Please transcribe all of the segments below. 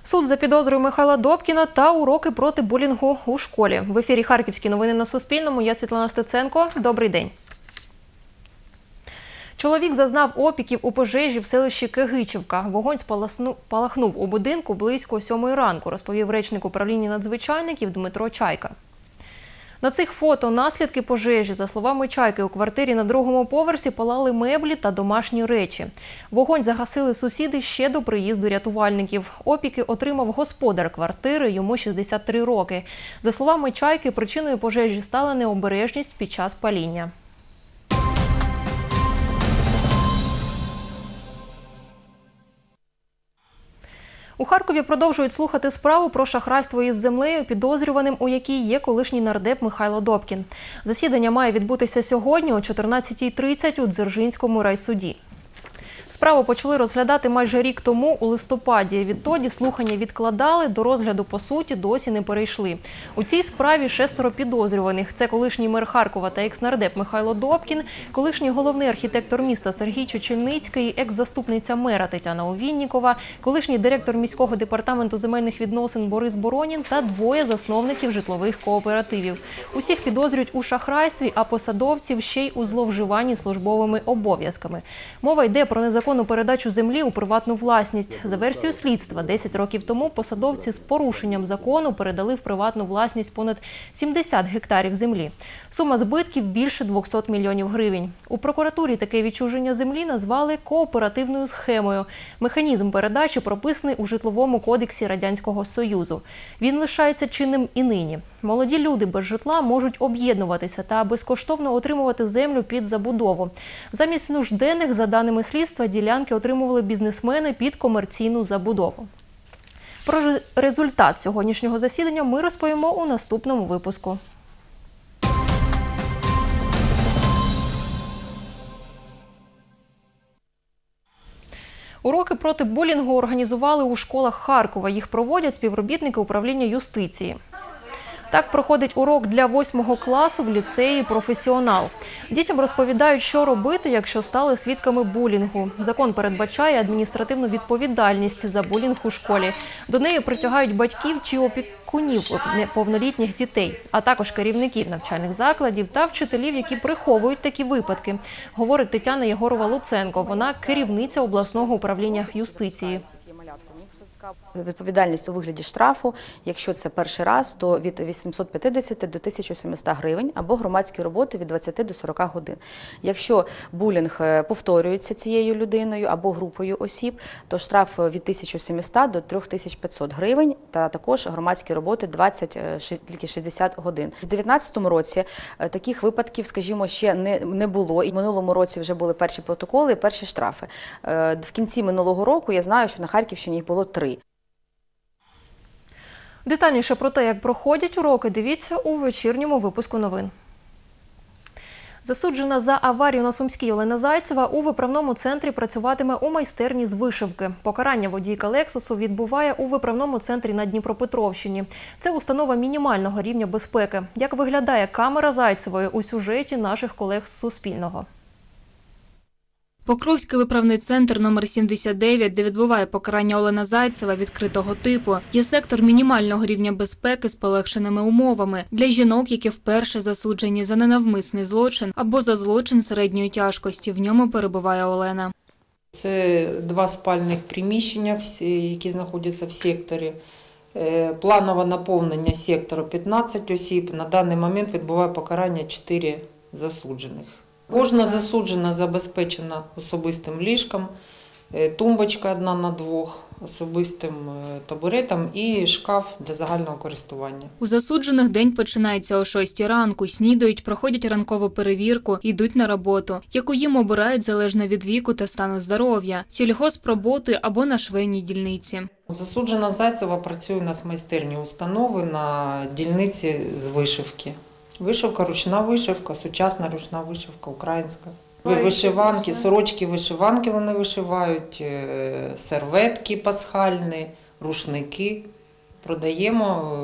Суд за підозрою Михайла Добкіна та уроки проти булінгу у школі. В ефірі «Харківські новини» на Суспільному. Я Світлана Стеценко. Добрий день. Чоловік зазнав опіків у пожежі в селищі Кигичівка. Вогонь спалахнув у будинку близько 7-ї ранку, розповів речник управління надзвичайників Дмитро Чайка. На цих фото наслідки пожежі. За словами Чайки, у квартирі на 2-му поверсі палали меблі та домашні речі. Вогонь загасили сусіди ще до приїзду рятувальників. Опіки отримав господар квартири, йому 63 роки. За словами Чайки, причиною пожежі стала необережність під час паління. У Харкові продовжують слухати справу про шахрайство із землею, підозрюваним у якій є колишній нардеп Михайло Добкін. Засідання має відбутися сьогодні о 14:30 у Дзержинському райсуді. Справу почали розглядати майже рік тому, у листопаді. Відтоді слухання відкладали, до розгляду по суті досі не перейшли. У цій справі 6 підозрюваних. Це колишній мер Харкова та екс-нардеп Михайло Добкін, колишній головний архітектор міста Сергій Чечельницький, екс-заступниця мера Тетяна Овіннікова, колишній директор міського департаменту земельних відносин Борис Боронін та 2 засновників житлових кооперативів. Усіх підозрюють у шахрайстві, а посадовців ще й у зловживанні службовими обов'язками. Мова йде про незаконну передачу землі у приватну власність. За версією слідства, 10 років тому посадовці з порушенням закону передали в приватну власність понад 70 гектарів землі. Сума збитків – більше 200 мільйонів гривень. У прокуратурі таке відчуження землі назвали кооперативною схемою. Механізм передачі прописаний у Житловому кодексі Радянського Союзу. Він лишається чинним і нині. Молоді люди без житла можуть об'єднуватися та безкоштовно отримувати землю під забудову. Замість нужденних, за даними слідства, ділянки отримували бізнесмени під комерційну забудову. Про результат сьогоднішнього засідання ми розповімо у наступному випуску. Уроки проти булінгу організували у школах Харкова. Їх проводять співробітники управління юстиції. Так проходить урок для 8-го класу в ліцеї «Професіонал». Дітям розповідають, що робити, якщо стали свідками булінгу. Закон передбачає адміністративну відповідальність за булінг у школі. До неї притягають батьків чи опікунів неповнолітніх дітей, а також керівників навчальних закладів та вчителів, які приховують такі випадки, говорить Тетяна Єгорова-Луценко. Вона керівниця обласного управління юстиції. Відповідальність у вигляді штрафу, якщо це перший раз, то від 850 до 1700 гривень або громадські роботи від 20 до 40 годин. Якщо булінг повторюється цією людиною або групою осіб, то штраф від 1700 до 3500 гривень та також громадські роботи 60 годин. У 2019 році таких випадків, скажімо, ще не було. І в минулому році вже були перші протоколи і перші штрафи. В кінці минулого року я знаю, що на Харківщині їх було 3. Детальніше про те, як проходять уроки, дивіться у вечірньому випуску новин. Засуджена за аварію на Сумській Олена Зайцева у виправному центрі працюватиме у майстерні з вишивки. Покарання водійка «Лексусу» відбуває у виправному центрі на Дніпропетровщині. Це установа мінімального рівня безпеки. Як виглядає камера Зайцевої у сюжеті наших колег з Суспільного. Покровський виправний центр номер 79, де відбуває покарання Олена Зайцева відкритого типу, є сектор мінімального рівня безпеки з полегшеними умовами для жінок, які вперше засуджені за ненавмисний злочин або за злочин середньої тяжкості. В ньому перебуває Олена. Це 2 спальних приміщення, які знаходяться в секторі. Планове наповнення сектору 15 осіб. На даний момент відбуває покарання 4 засуджених. Кожна засуджена забезпечена особистим ліжком, тумбочка 1 на 2, особистим табуретом і шкаф для загального користування. У засуджених день починається о 6 ранку, снідають, проходять ранкову перевірку, йдуть на роботу, яку їм обирають залежно від віку та стану здоров'я, сільгоспроботи або на швейній дільниці. Засуджена Зайцева працює у нас в майстерні установи на дільниці з вишивки. Вишивка, ручна вишивка, сучасна ручна вишивка, українська. Вишиванки, сорочки-вишиванки вони вишивають, серветки пасхальні, рушники. Продаємо,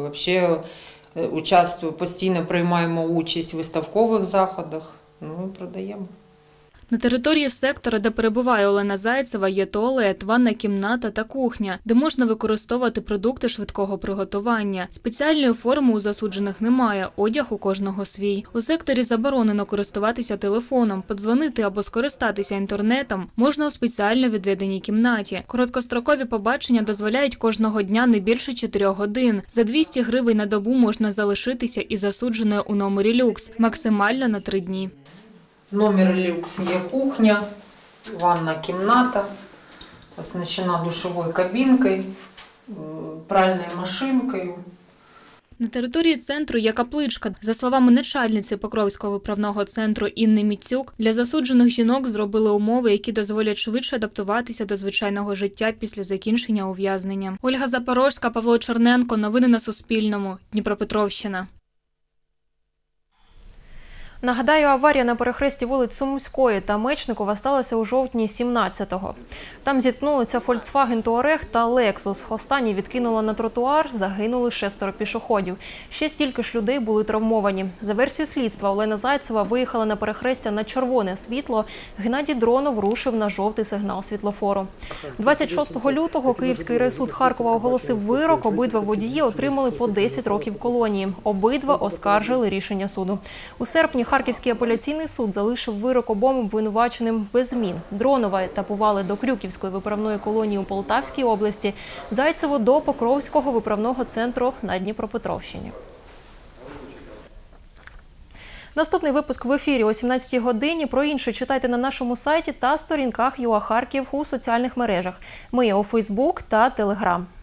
взагалі постійно приймаємо участь у виставкових заходах, і продаємо. На території сектора, де перебуває Олена Зайцева, є туалет, ванна кімната та кухня, де можна використовувати продукти швидкого приготування. Спеціальної форми у засуджених немає, одяг у кожного свій. У секторі заборонено користуватися телефоном, подзвонити або скористатися інтернетом можна у спеціально відведеній кімнаті. Короткострокові побачення дозволяють кожного дня не більше 4 годин. За 200 гривень на добу можна залишитися і засудженою у номері люкс, максимально на 3 дні. Номер люкс є кухня, ванна кімната, оснащена душовою кабінкою, пральною машинкою. На території центру є капличка. За словами начальниці Покровського виправного центру Інни Міцюк, для засуджених жінок зробили умови, які дозволять швидше адаптуватися до звичайного життя після закінчення ув'язнення. Ольга Запорожська, Павло Черненко. Новини на Суспільному. Дніпропетровщина. Нагадаю, аварія на перехресті вулиць Сумської та Мечникова сталася у жовтні 17-го. Там зіткнулися Volkswagen Touareg та Lexus. Останній відкинуло на тротуар, загинули 6 пішоходів. Ще стільки ж людей були травмовані. За версією слідства, Олена Зайцева виїхала на перехрестя на червоне світло. Геннадій Дронов рушив на жовтий сигнал світлофору. 26 лютого Київський райсуд Харкова оголосив вирок. Обидва водії отримали по 10 років колонії. Обидва оскаржили рішення суду. У серпні Харківський апеляційний суд залишив вирок обом обвинуваченим без змін. Дронова етапували до Крюківської виправної колонії у Полтавській області, Зайцеву до Покровського виправного центру на Дніпропетровщині. Наступний випуск в ефірі о 17-й годині. Про інше читайте на нашому сайті та сторінках ЮА Харків у соціальних мережах. Ми є у Фейсбук та Телеграм.